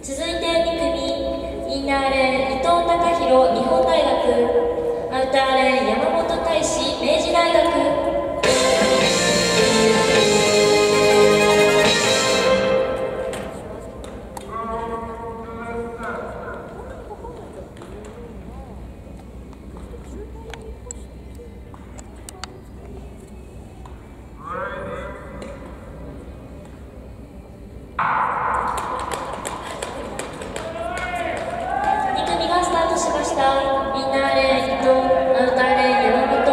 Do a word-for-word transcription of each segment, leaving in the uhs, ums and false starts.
続いてに組、インナーレーン伊藤孝弘日本大学、アウターレーン山本大志明治大学。インナーレーン伊藤、アウターレーン山本。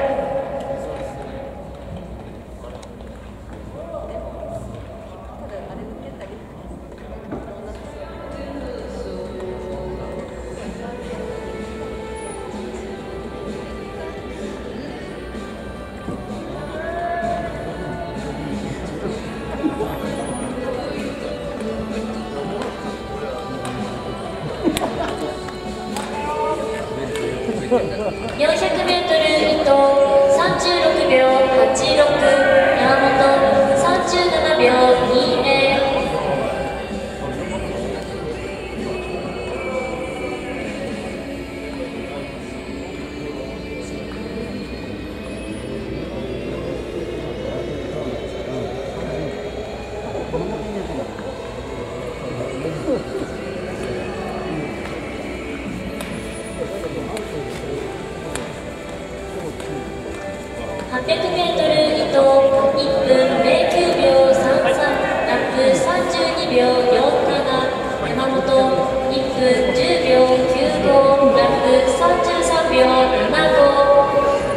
よんひゃくメートル伊藤さんじゅうろくびょうはちろく、山本さんじゅうななびょうにゼロ。はっぴゃくメートル伊藤いっぷんぜろきゅうびょうさんさん、ラップさんじゅうにびょうよんなな、山本いっぷんじゅうびょうきゅうご、ラップさんじゅうさんびょうななご。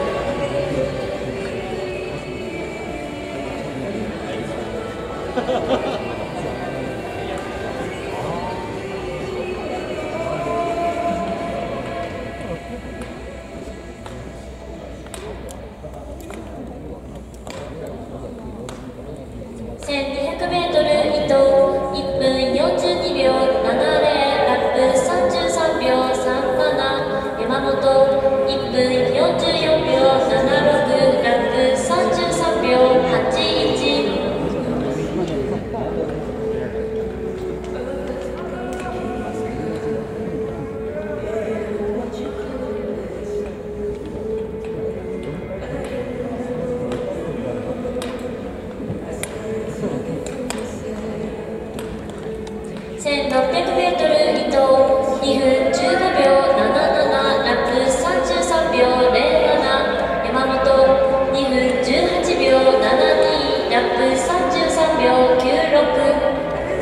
せんにひゃくメートル伊藤いっぷんよんじゅうにびょうななゼロ、ラップさんじゅうさんびょうさんなな、山本いっぷんよんじゅうよんびょうななろく、ラップさんじゅうさんびょうはちいち。せんろっぴゃくメートル伊藤にふんじゅうごびょうなななな、ラップさんじゅうさんびょうぜろなな、山本にふんじゅうはちびょうななに、ラップさんじゅうさんびょうきゅうろく。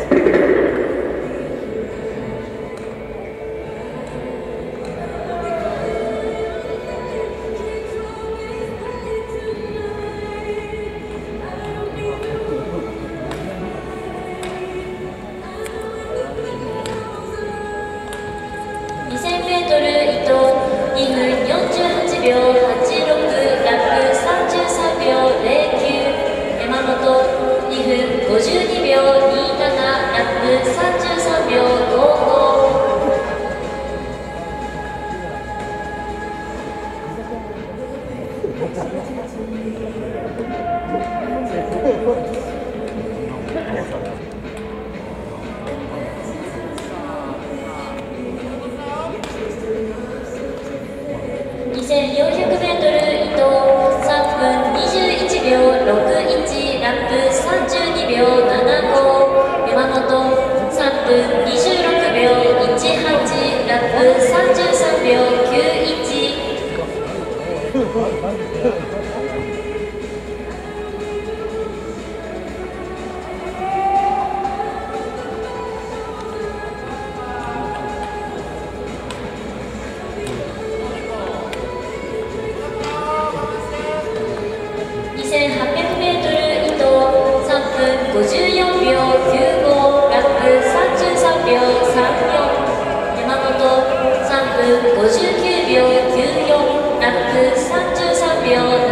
にせんメートル伊藤にふんよんじゅうはちびょうはちろく、ラップさんじゅうさんびょうぜろきゅう、山本にふんごじゅうにびょうになな、ラップさんじゅうさんびょうごご。にせんよんひゃくメートル伊藤さんぷんにじゅういちびょうろくいち、ラップさんじゅうにびょうななご、山本さんぷんにじゅうろくびょういちはち、ラップさんじゅうさんびょうきゅういち。にせんはっぴゃくメートル伊藤さんぷんごじゅうよんびょうきゅうご、ラップさんじゅうさんびょうさんよん、山本さんぷんごじゅうきゅうびょうきゅうよん、ラップさんじゅうさんびょう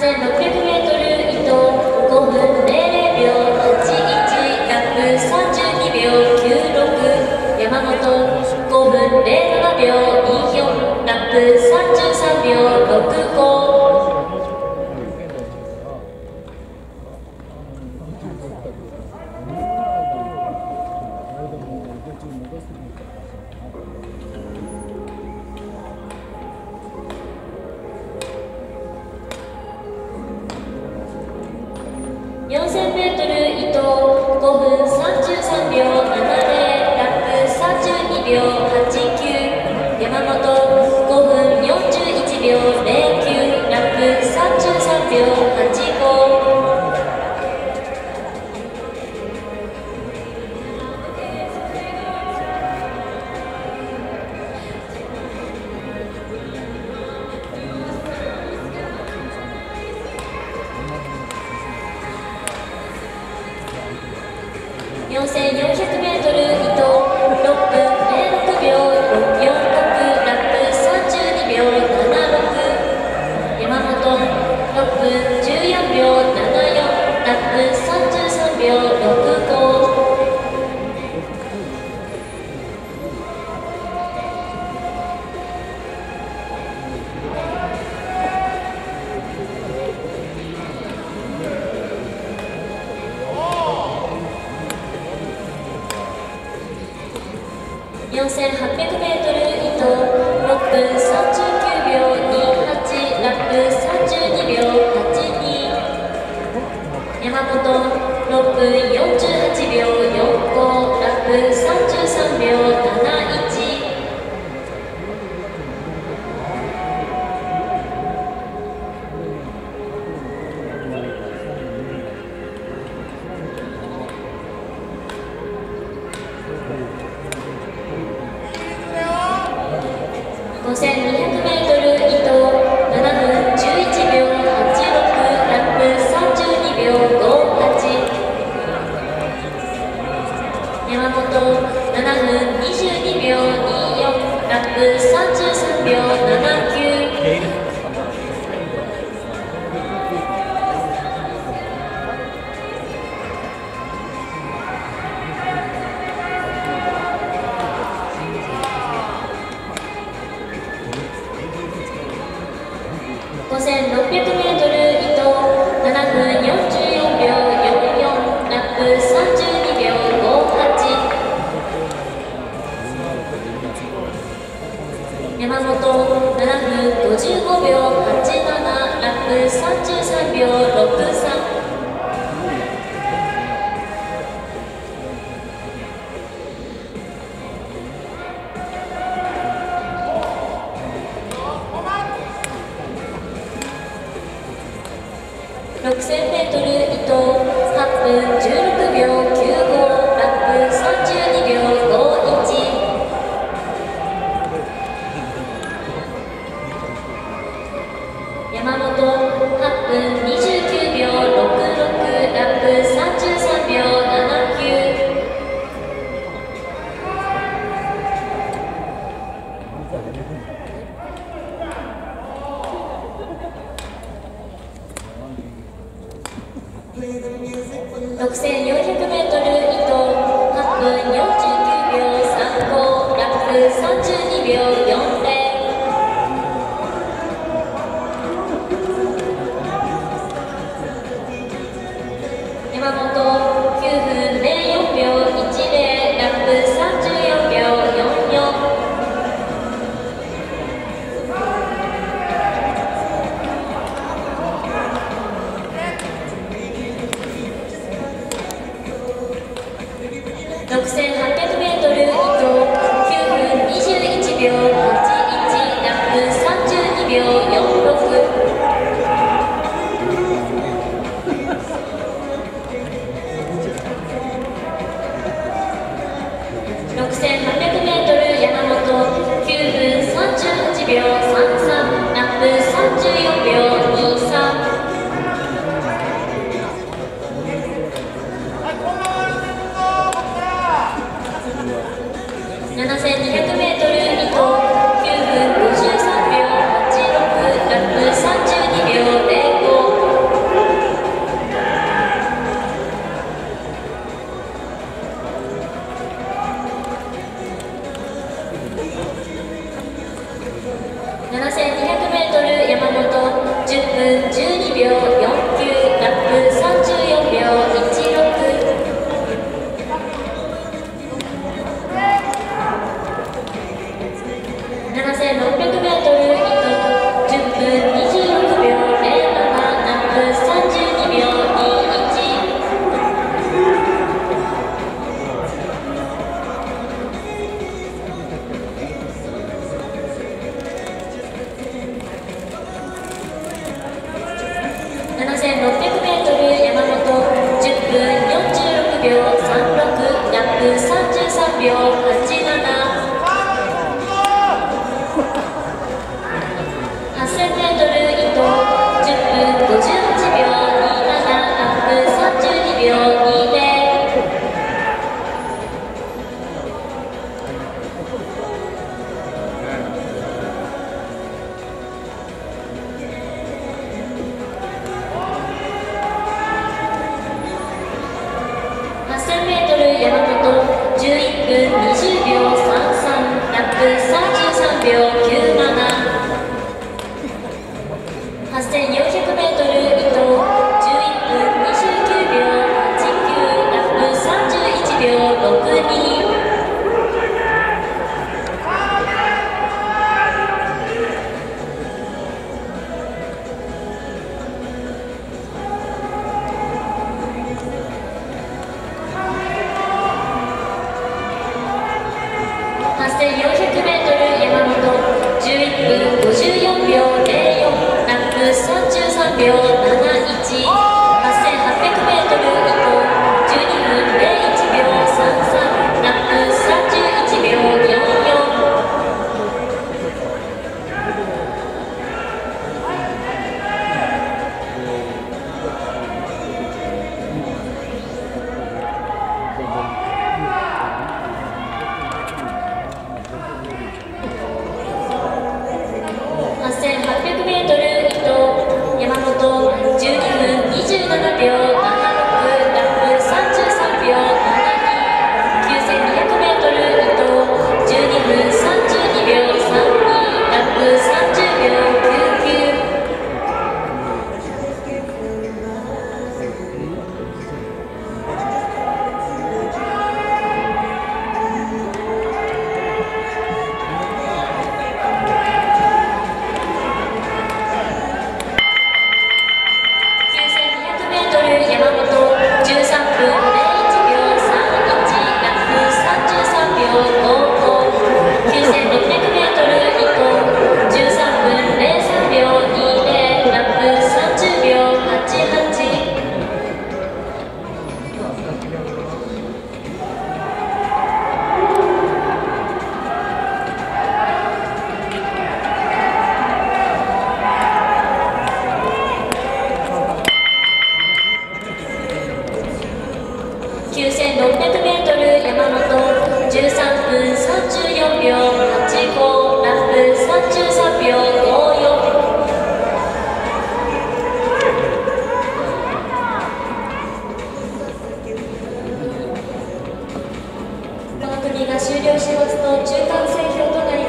せんろっぴゃくメートル伊藤ごふんぜろぜろびょうはちいちラップさんじゅうにびょうきゅうろく山本ごふんぜろななびょうによんラップさんじゅうさんびょうろくご。よんせんメートル伊藤ごふんさんじゅうさんびょうななぜろラップさんじゅうにびょうはちきゅう山本ごふんよんじゅういちびょうぜろきゅうラップさんじゅうさんびょうはちご。よんせんよんひゃくメートル伊藤ろっぷんぜろろくびょうよんじゅうろくラップさんじゅうにびょうななじゅうろく山本ろっぷんじゅうよんびょうななじゅうよんラップさんじゅうさんびょうろくご。よんせんはっぴゃくメートル伊藤ろっぷんさんじゅうきゅうびょうにはちラップさんじゅうにびょうはちに山本ろっぷんよんじゅうはちびょうよんごラップさんじゅうさんびょうなないち。ごせんにひゃくメートル伊藤ななふんじゅういちびょうはちろくラップさんじゅうにびょうごはち山本ななふんにじゅうにびょうによんラップさんじゅうさんびょうななきゅう。ごせんろっぴゃくメートル伊藤ななふんよんじゅうよんびょうよんよんラップさんじゅうにびょうごはち山本ななふんごじゅうごびょうはちななラップさんじゅうさんびょうろくさん。ろくせんメートル伊藤はっぷんじゅうろくびょうきゅうごラップさんじゅうにびょうごいち山本はっぷんにじゅうきゅうびょうろくろくラップさんじゅうさんびょうななきゅう。ろくせんよんひゃくメートル伊藤はっぷんよんじゅうきゅうびょうさんごラップさんじゅうにびょうよんぜろ山本きゅうふんぜろよんびょういちぜろラップさんじゅうよんびょうよんよん。ろくせんはっぴゃくメートル伊藤きゅうふんにじゅういちびょうはちいちラップさんじゅうにびょうよんろくろくせんはっぴゃくメートル山本きゅうふんさんじゅうはちびょうさんさんラップさんじゅうよんびょうにさん。ろくせんはっぴゃくメートルびょうよんきゅう、ラップさんじゅうよんびょういちろく。ななせんろっぴゃくメートル糸じゅっぷんにじゅうろくびょうぜろなな、ラップさんじゅうにびょうにいち。ななせんろっぴゃくメートル山本じゅっぷんよんじゅうろくびょうさんろく、ラップさんじゅうさんびょうはちなな。はっせんメートル糸じゅっぷんごじゅうはちびょうになな、ラップさんじゅうにびょうにぜろ。はっせんメートル山本じゅういっぷんにじゅうびょうさんさん、ラップさんじゅうさんびょうきゅうなな。はっせんよんひゃくメートル糸じゅういっぷんにじゅうきゅうびょうはちきゅう、ラップさんじゅういちびょうろくに。はっせんよんひゃくメートル山本じゅういっぷんごじゅうよんびょうぜろよん、ラップさんじゅうさんびょうなないち。はっせんはっぴゃくメートル糸じゅうにふんぜろいちびょうさんさん、ラップさんじゅういちびょうよんよん。はっせんはっぴゃくメートル糸山本じゅうにふんにじゅうななびょうななろく、ラップさんじゅうさんびょうななに。きゅうせんにひゃくメートル糸じゅうにふんさんじゅうにびょうさんに、ラップさんじゅうびょうきゅうきゅう。きゅうせんろっぴゃくメートル山本じゅうさんぷんさんじゅうよんびょうはちご、ラップさんじゅうさんびょうごよん。この組が終了しますと中間選票となります。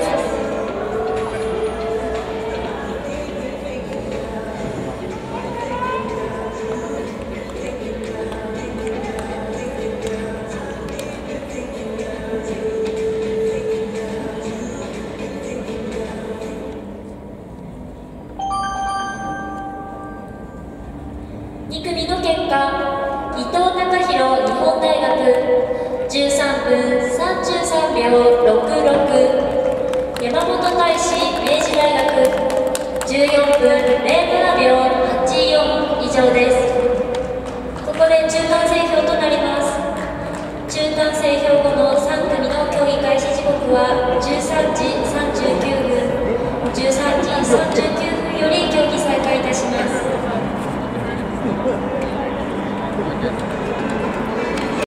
に組の結果、伊藤孝弘日本大学じゅうさんぷんさんじゅうさんびょうろくろく、山本大志明治大学じゅうよんぷんぜろななびょうはちよん。以上です。